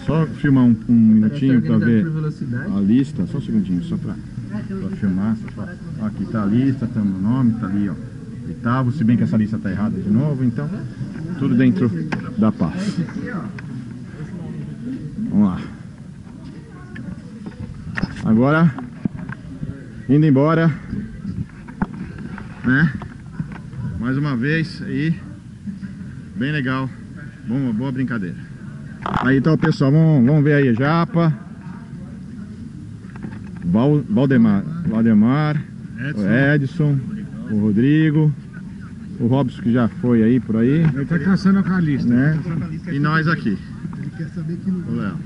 só filmar um minutinho para ver a lista, só um segundinho, só para filmar. Aqui tá a lista, tá o nome, tá ali, ó, oitavo, se bem que essa lista tá errada de novo, então tudo dentro da paz. Vamos lá. Agora, indo embora, né? Mais uma vez aí, bem legal, boa brincadeira. Aí então, pessoal, vamos ver aí a Japa, Valdemar, o Edson, o Rodrigo, o Robson que já foi aí por aí. Ele tá caçando a Calista, né? E nós aqui. Ele quer saber que O Léo.